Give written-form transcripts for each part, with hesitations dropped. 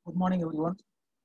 Good morning, everyone.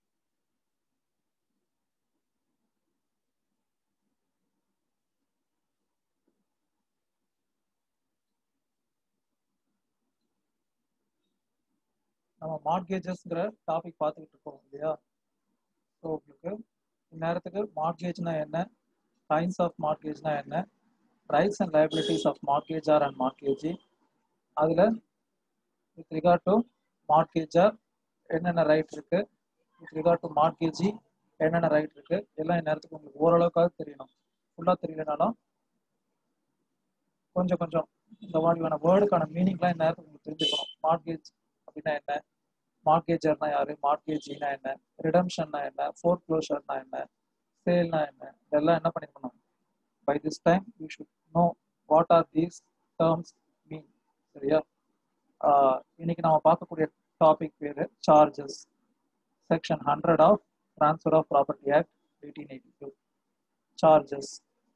நம்ம மார்கேஜஸ்ங்கிற topic பார்த்துக்கிட்டு இருக்கோம் இல்லையா? ஸோ உங்களுக்கு இந்நேரத்துக்கு மார்கேஜ்னா என்ன, கைண்ட்ஸ் ஆஃப் மார்கேஜ்னா என்ன, rights and liabilities of mortgagor and mortgagee, அதில் வித் ரிகார்ட் டு மார்கேஜார் என்னென்ன ரைட் இருக்கு, வித் ரிகார்ட் டு மார்கேஜி என்னென்ன ரைட் இருக்கு, எல்லாம் இந்நேரத்துக்கு உங்களுக்கு ஓரளவுக்காக தெரியணும். ஃபுல்லாக தெரியலனாலும் கொஞ்சம் கொஞ்சம் இந்த மாதிரியான வேர்டுக்கான மீனிங்லாம் இந்நேரத்துக்கு உங்களுக்கு தெரிஞ்சுக்கணும். மார்கேஜ் அப்படின்னா என்ன, மார்கேஜர்னா யாரு, மார்கேஜினா என்ன, ரிடம்ஷன்னா என்ன, ஃபோர் க்ளோஷர்னா என்ன, சேல்னா என்ன, இதெல்லாம் என்ன பண்ணிருக்கணும். By this time you should know what are these terms mean. சரியா? இன்னைக்கு நம்ம பார்க்கக்கூடிய டாபிக் பேரு charges. Section 100 of transfer of property act 1882. Charges.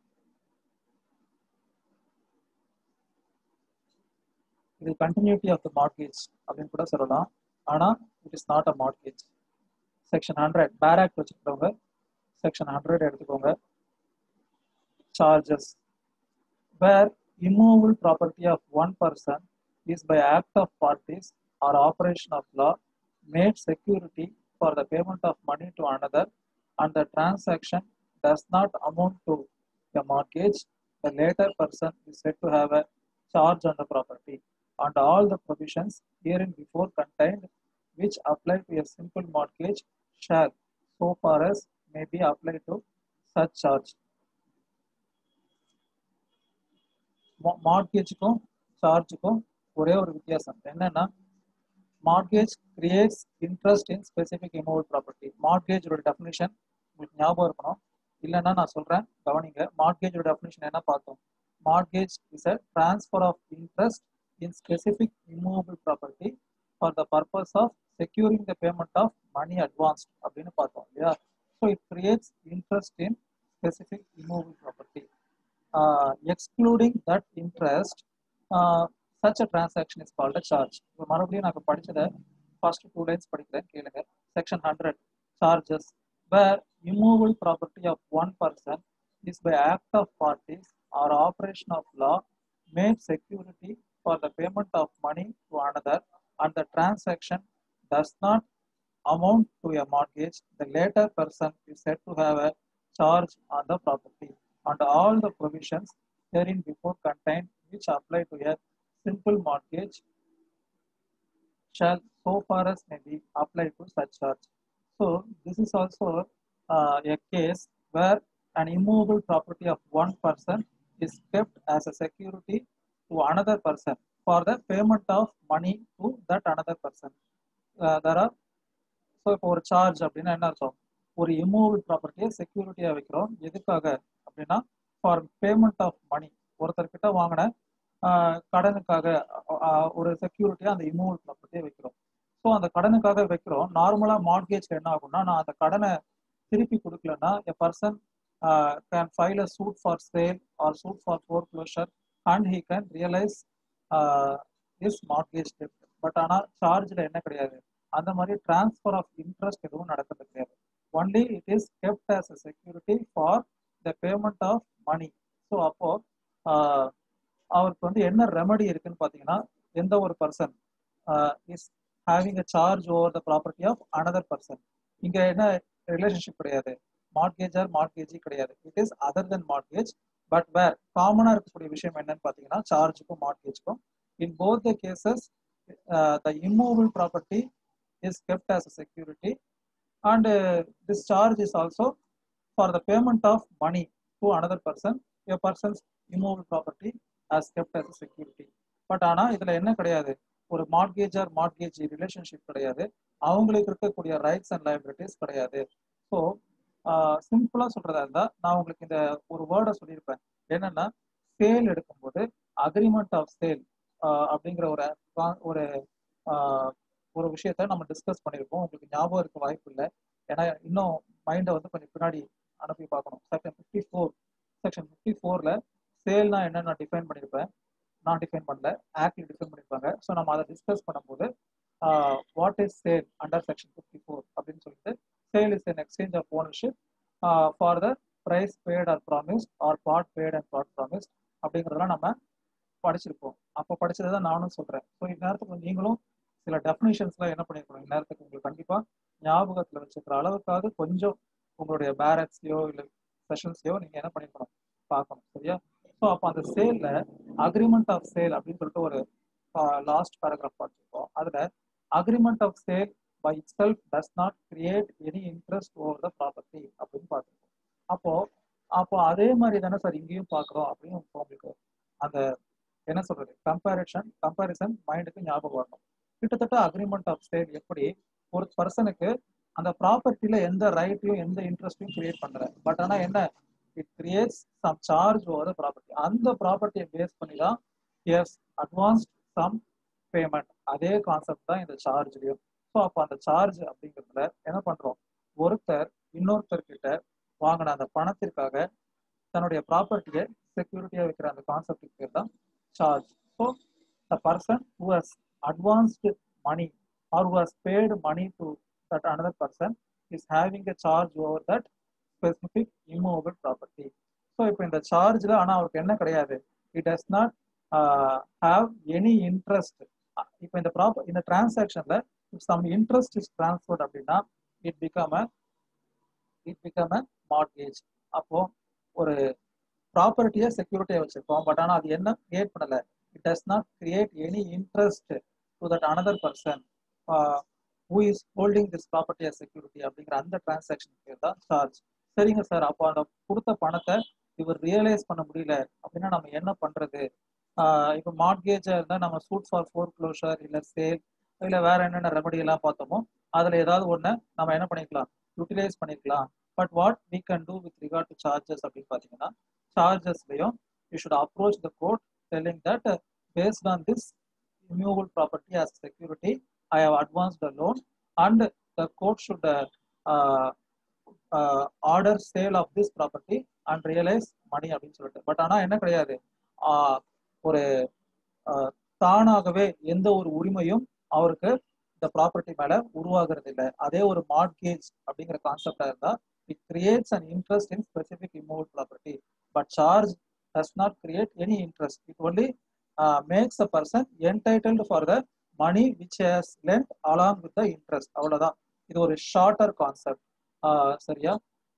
இது கண்டினியூட்டி ஆஃப் த மார்கேஜ் அப்படின்னு கூட சொல்லலாம். ஆனால் it is not a mortgage. Section 100 bare act வச்சுக்கிட்டவங்க செக்ஷன் 100 எடுத்துக்கோங்க. Charges. Where immovable property of one person is by act of parties or operation of law made security for the payment of money to another and the transaction does not amount to a mortgage, the later person is said to have a charge on the property, and all the provisions herein before contained which apply to a simple mortgage shall, so far as may be applied to such charge. மார்கேஜுக்கும் சார்ஜுக்கும் ஒரே ஒரு வித்தியாசம் என்னன்னா, mortgage creates interest in specific immovable property. மார்கேஜோட definition உங்களுக்கு ஞாபகம் இருக்கணும், இல்லைன்னா நான் சொல்றேன் கவனிங்க. மார்கேஜோட டெஃபினிஷன் என்ன பார்த்தோம்? Mortgage is a transfer of interest in specific immovable property for the purpose of securing the payment of money advance அப்படின்னு பார்த்தோம் இல்லையா? So it creates interest in specific immovable property. Excluding that interest, such a transaction is called a charge. இப்போ மறுபடியும் நான் படிச்சதை first 2 lines படிக்கிறேன், கேளுங்க. Section 100 charges. Where immovable property of one person is by act of parties or operation of law made security for the payment of money to another and the transaction does not amount to a mortgage, the later person is said to have a charge on the property, and all the provisions herein before contained which apply to a simple mortgage shall, so far as may be, apply to such charge. So this is also a case where an immovable property of one person is kept as a security to another person for the payment of money to that another person. There are, so இப்போ ஒரு charge அப்படின்னா என்ன அர்த்தம்? ஒரு immovable ப்ராப்பர்ட்டியை செக்யூரிட்டியாக வைக்கிறோம். எதுக்காக அப்படின்னா, ஃபார் பேமெண்ட் ஆஃப் மணி. ஒருத்தர்கிட்ட வாங்கின கடனுக்காக ஒரு செக்யூரிட்டியாக அந்த இம்மூவபிள் ப்ராப்பர்ட்டியை வைக்கிறோம். ஸோ அந்த கடனுக்காக வைக்கிறோம். நார்மலாக மார்கேஜ்ல என்ன ஆகும்னா, நான் அந்த கடனை திருப்பி கொடுக்கலன்னா a person can file a suit for sale or suit for foreclosure and he can realise is mortgage டெப்ட். பட் ஆனால் சார்ஜில் என்ன கிடையாது, அந்த மாதிரி டிரான்ஸ்ஃபர் ஆஃப் இன்ட்ரெஸ்ட் எதுவும் நடக்கிறது கிடையாது. Only it is kept as a security for the payment of money. So அப்போ அவருக்கு வந்து என்ன ரெமடி இருக்குன்னு பார்த்தீங்கன்னா, எந்த ஒரு person is having a charge over the property of another person. இங்க என்ன ரிலேஷன்ஷிப் கிடையாது, மார்கேஜர் மார்கேஜி கிடையாது. It is other than mortgage. But where காமனாக இருக்கக்கூடிய விஷயம் என்னன்னு பார்த்தீங்கன்னா, சார்ஜுக்கும் மார்கேஜுக்கும் in both the cases the immovable property is kept as a security, and this charge is also for the payment of money to another person. A person's immovable property as kept as a security. But ஆனா இதுல என்ன கிடையாது, ஒரு மார்கேஜர் mortgagee relationship கிடையாது, அவங்களுக்கு இருக்கக்கூடிய rights and liabilities கிடையாது. So சிம்பிளா சொல்றதா இருந்தா, நான் உங்களுக்கு இந்த ஒரு வேர்டை சொல்லியிருப்பேன். என்னன்னா, சேல் எடுக்கும்போது அக்ரிமெண்ட் ஆஃப் சேல் அப்படிங்கிற ஒரு ஒரு விஷயத்த நம்ம டிஸ்கஸ் பண்ணியிருக்கோம். உங்களுக்கு ஞாபகம் இருக்க வாய்ப்பு இல்லை, ஏன்னா இன்னும் மைண்டை வந்து கொஞ்சம் பின்னாடி அனுப்பி பார்க்கணும். செக்ஷன் 54ல சேல்னா என்ன நான் டிஃபைன் பண்ணியிருப்பேன். நான் டிஃபைன் பண்ணல, ஆக்ட்ல டிஃபைன் பண்ணியிருப்பாங்க. ஸோ நம்ம அதை டிஸ்கஸ் பண்ணும்போது what is sale under section Sale is an exchange of ownership for the price paid or promised or part paid and part promised அப்படிங்கிறதெல்லாம் நம்ம படிச்சிருப்போம். அப்போ படிச்சதை தான் நானும் சொல்றேன். ஸோ இந்நேரத்துக்கு நீங்களும் சில டெஃபினிஷன்ஸ்லாம் என்ன பண்ணிருக்கணும், இந்நேரத்துக்கு உங்களுக்கு கண்டிப்பா ஞாபகத்துல வச்சுக்கிற அளவுக்காவது கொஞ்சம் உங்களுடைய பேரக்ஸையோ இல்லை செஷன்ஸையோ நீங்க என்ன பண்ணிருக்கணும், பார்க்கணும். சரியா? ஸோ அப்போ அந்த சேல்ல அக்ரிமெண்ட் ஆஃப் சேல் அப்படின்னு சொல்லிட்டு ஒரு லாஸ்ட் பேராகிராஃப் பார்த்துருக்கோம். அதுல agreement of sale by itself does not create any interest over the property அப்படின்னு பார்த்துருக்கோம். அப்போ அப்போ அதே மாதிரி தானே சார் இங்கேயும் பார்க்குறோம் அப்படின்னு உங்களுக்கு அந்த என்ன சொல்றது கம்பேரிசன் மைண்டுக்கு ஞாபகம் வரணும். கிட்டத்தட்ட அக்ரிமெண்ட் ஆஃப் சேல் எப்படி ஒரு பர்சனுக்கு அந்த ப்ராப்பர்ட்டியில எந்த ரைட்டையும் எந்த இன்ட்ரெஸ்டையும் கிரியேட் பண்ற, பட் ஆனா என்ன, it creates some charge over property. அந்த ப்ராப்பர்ட்டியை பேஸ் பண்ணி தான் எஸ் அட்வான்ஸ்ட் சம் பேமெண்ட். அதே கான்செப்ட் தான் இந்த சார்ஜ்லயும். ஸோ அப்போ அந்த சார்ஜ் அப்படிங்கிறதுல என்ன பண்றோம், ஒருத்தர் இன்னொருத்தர் கிட்ட வாங்கின அந்த பணத்திற்காக தன்னுடைய ப்ராப்பர்ட்டியை செக்யூரிட்டியா வைக்கிற அந்த கான்செப்டுக்கு பேர் தான் charge. So the person who has advanced money or who has paid money to that another person is having a charge over that specific immovable property. So இப்போ இந்த சார்ஜ்ல ஆனா அவருக்கு என்ன கிடையாது, it does not have any interest. இப்போ இந்த டிரான்சாக்ஷன்ல some interest is transferred அப்படின்னா it become a mortgage. அப்போ ஒரு ப்ராப்பர்ட்டியை செக்யூரிட்டியா வச்சிருக்கோம், பட் ஆனா அது என்ன கிரியேட் பண்ணல, it does not create any interest to that another person who is holding this property as security அப்படிங்கிற அந்த டிரான்சாக்ஷன் பேர் தான் சார்ஜ். சரிங்க சார், அப்போ அந்த கொடுத்த பணத்தை இவர் ரியலைஸ் பண்ண முடியல அப்படின்னா நம்ம என்ன பண்றது? இப்போ மார்ட்கேஜா இருந்தா நம்ம சூட் ஃபார் ஃபோர்க்ளோஷர் இல்ல சேல் இல்ல வேற என்னென்ன ரெமடி எல்லாம் பார்த்தோமோ அதுல ஏதாவது ஒண்ணு நம்ம என்ன பண்ணிக்கலாம், யூட்டிலைஸ் பண்ணிக்கலாம். But what we can do with regard to charges அப்படின்னு பார்த்தீங்கன்னா, சார்ஜஸ்லயும் you should approach the court telling that based on this immovable property as security I have advanced the loan and the court should order sale of this property and realize money அப்படின்னு சொல்லிட்டு. But ஆனா என்ன கிடையாது, ஒரு தானாகவே எந்த ஒரு உரிமையும் அவருக்கு இந்த ப்ராப்பர்ட்டி மேல உருவாகிறது இல்லை. அதே ஒரு மார்ட்கேஜ் அப்படிங்கிற கான்செப்டா இருந்தா it creates an interest in specific immovable property, but charge does not create any interest. It only makes a person entitled for the money which has lent along with the interest. அவ்வளவுதான். இது ஒரு shorter concept. சரியா?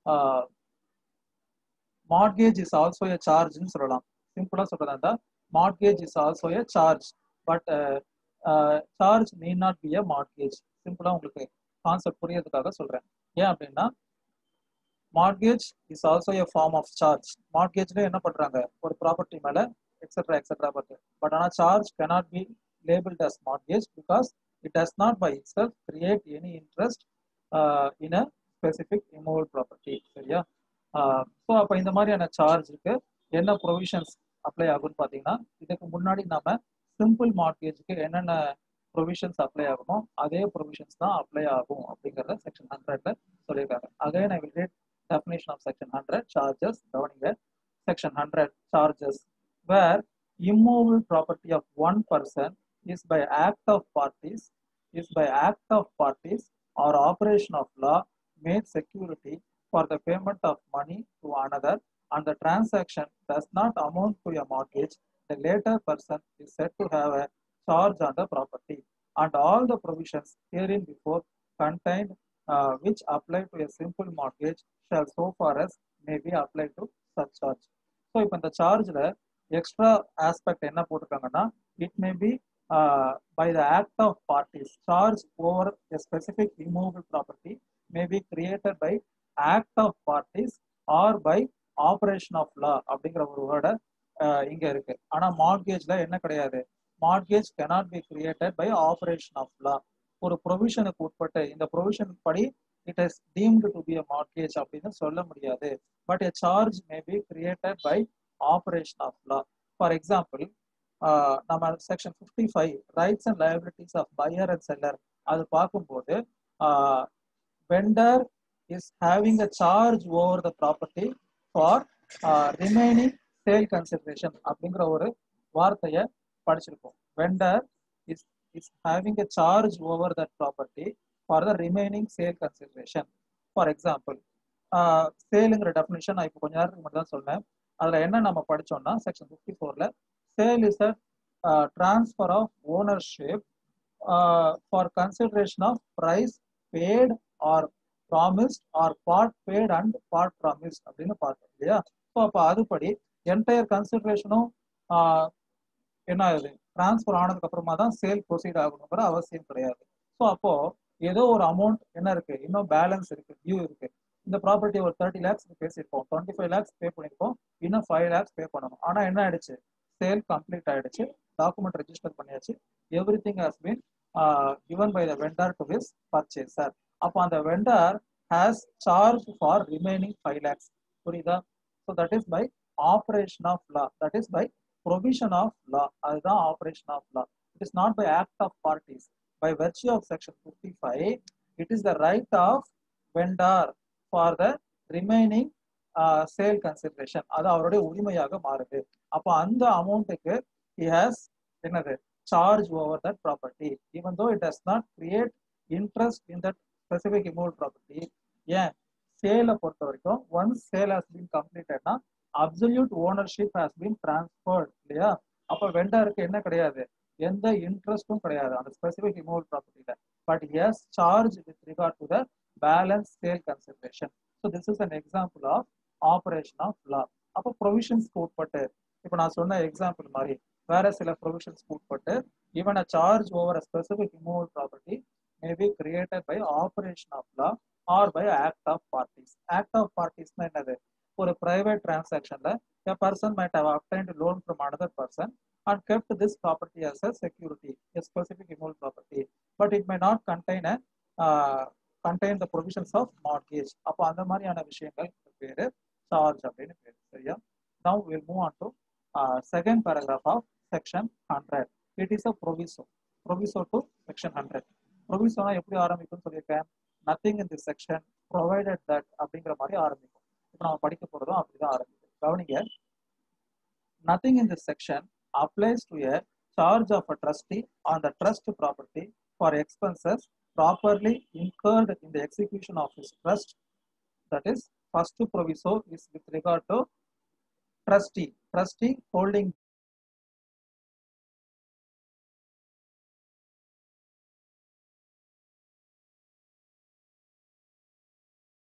Mortgage is also a சார்ஜ்னு சொல்லலாம். சிம்பிளா சொல்றதா இருந்தா mortgage is also a charge, but charge need not be a mortgage. சிம்பிளா உங்களுக்கு கான்செப்ட் புரியறதுக்காக சொல்றேன். ஏன் அப்படின்னா mortgage is also a form of charge. மார்ட்கேஜ்ல என்ன பண்றாங்க, ஒரு ப்ராப்பர்ட்டி மேல எக்ஸெட்ரா எக்ஸெட்ரா பட் பட் ஆனா charge cannot be labeled as mortgage because it does not by itself create any interest in a specific immovable property. சரியா? So அப்போ இந்த மாதிரியான சார்ஜுக்கு என்ன ப்ரொவிஷன்ஸ் அப்ளை ஆகும்னு பார்த்தீங்கன்னா, இதுக்கு முன்னாடி நம்ம சிம்பிள் மார்ட்கேஜுக்கு என்னென்ன ப்ரொவிஷன்ஸ் அப்ளை ஆகுமோ அதே ப்ரொவிஷன்ஸ் தான் அப்ளை ஆகும் அப்படிங்கிறத செக்ஷன் 100ல சொல்லியிருக்காங்க. Again I will read definition of section 100 charges. கவனிங்க, section 100 charges where immovable property of one person is by act of parties or operation of law made security for the payment of money to another and the transaction does not amount to a mortgage, the later person is said to have a charge on the property and all the provisions herein before contained which apply to a simple mortgage shall so far as may be applied to such charge. So இப்போ இந்த சார்ஜ்ல extra aspect என்ன போட்டிருக்காங்கன்னா, it may be by the act of parties. Charge over a specific immovable property may be created by act of parties or by operation of law அப்படிங்கிற ஒரு வேர்டை இங்க இருக்கு. ஆனா மார்ட்கேஜ்ல என்ன கிடையாது, mortgage cannot be created by operation of law. ஒரு ப்ரொவிஷனுக்கு உட்பட்டு இந்த ப்ரொவிஷன் படி it is deemed to be a mortgage அப்படின்னு சொல்ல முடியாது. But a charge may be created by operation of law. For example, நம்ம section 55 rights and liabilities of buyer and seller அது பார்க்கும்போது vendor is having a charge over the property for remaining sale consideration அப்படிங்கிற ஒரு வார்த்தையை படிச்சிருக்கோம். Vendor is having a charge over that property for the remaining sale consideration. For example சேலுங்கிற definition நான் இப்போ கொஞ்ச நேரத்துக்கு மட்டும் தான் சொன்னேன். அதில் என்ன நம்ம படித்தோம்னா செக்ஷன் 54ல் sale is a transfer of ownership for consideration of price paid or promised or part paid and part promised அப்படின்னு பார்த்தோம் இல்லையா. ஸோ அப்போ அதுபடி என்டையர் கன்சிடரேஷனும் என்ன ஆகுது, டிரான்ஸ்ஃபர் ஆனதுக்கு அப்புறமா தான் சேல் ப்ரொசீட் ஆகணுங்கிற அவசியம் கிடையாது. ஸோ அப்போ ஏதோ ஒரு அமௌண்ட் என்ன இருக்கு, இன்னும் பேலன்ஸ் இருக்கு, டியூ இருக்கு. இந்த ப்ராப்பர்ட்டி ஒரு 30 lakhs பேசியிருப்போம், 25 lakhs பே பண்ணியிருப்போம், இன்னும் 5 lakhs பே பண்ணணும். ஆனால் என்ன ஆயிடுச்சு, சேல் கம்ப்ளீட் ஆயிடுச்சு, டாக்குமெண்ட் ரெஜிஸ்டர் பண்ணியாச்சு, everything has been given by the vendor to his purchaser. அப்போ அந்த vendor has charge for remaining 5 lakhs. புரியுதா? So that is by operation of law, that is by provision of law. அதுதான் operation of law. It is not by act of parties. By virtue of section 55, it is the right of vendor for the remaining sale consideration. அது அவருடைய உரிமையாக மாறுது. அப்போ அந்த அமௌண்ட்டுக்கு he has என்னது charge over that property, even though it does not create interest in that specific immovable property. ஏன் சேலை பொறுத்த வரைக்கும் once sale has been completed னா absolute ownership has been transferred இல்லையா. அப்போ வெண்டருக்கு என்ன கிடையாது, எந்த இன்ட்ரெஸ்டும் கிடையாது அந்த specific immovable property. But as charge with regard to the balance sale consideration. So this is an example of operation of law. அப்போ ப்ரொவிஷன்ஸ்க்கு உட்பட்டு இப்போ நான் சொன்ன எக்ஸாம்பிள் மாதிரி வேற சில ப்ரொவிஷன்ஸ்க்கு உட்பட்டு even a charge over a specific immovable property may be created by operation of law or by act of parties. Act of பார்ட்டிஸ்னா என்னது, ஒரு private transactionல a person might have obtained a loan from another person and kept this property as a security, a specific immovable property, but it may not contain the provisions of mortgage. அப்போ அந்த மாதிரியான விஷயங்கள் பேரு charge அப்படின்னு பேரு. சரியா? Now we'll move on to second paragraph of section 100. It is a proviso. Proviso to section 100. Proviso எப்படி ஆரம்பிக்கும்னு சொல்லியிருக்கேன், nothing in this section provided that அப்படிங்கிற மாதிரி ஆரம்பிக்கும். இப்போ நம்ம படிக்க போறதும் அப்படிதான் ஆரம்பிக்கும். கவனிங்க, nothing in this section applies to a charge of a trustee on the trust property for expenses properly incurred in the execution of his trust. That is, first proviso is with regard to trustee holding